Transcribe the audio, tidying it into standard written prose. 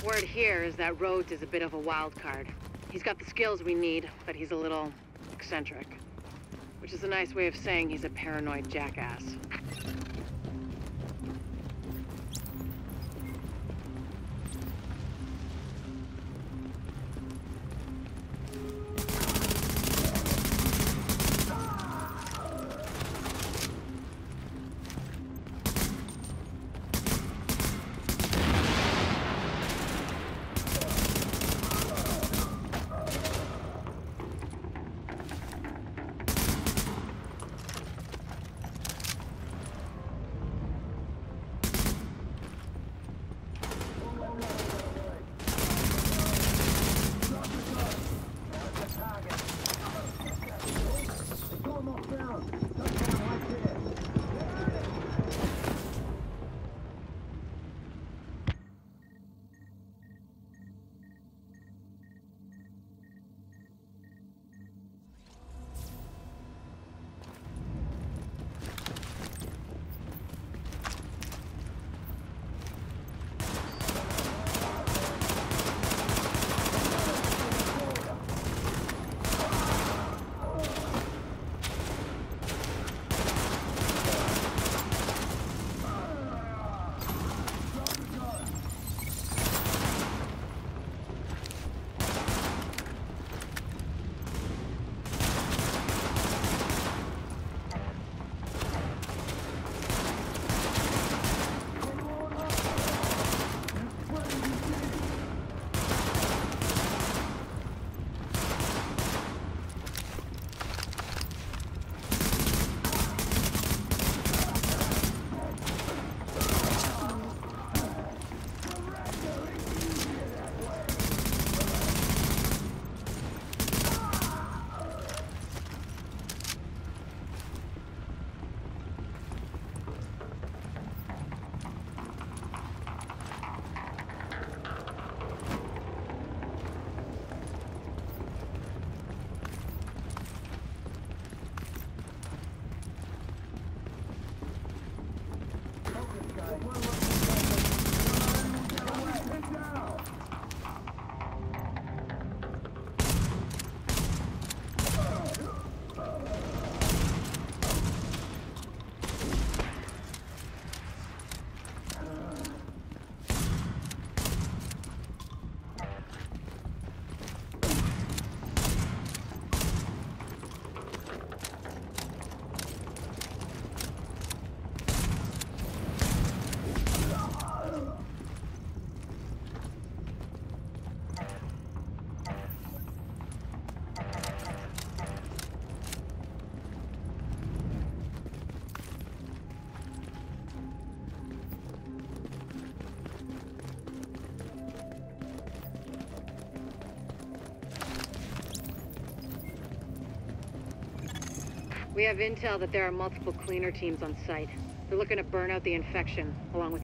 Word here is that Rhodes is a bit of a wild card. He's got the skills we need, but he's a little eccentric. Which is a nice way of saying he's a paranoid jackass. We have intel that there are multiple cleaner teams on site. They're looking to burn out the infection, along with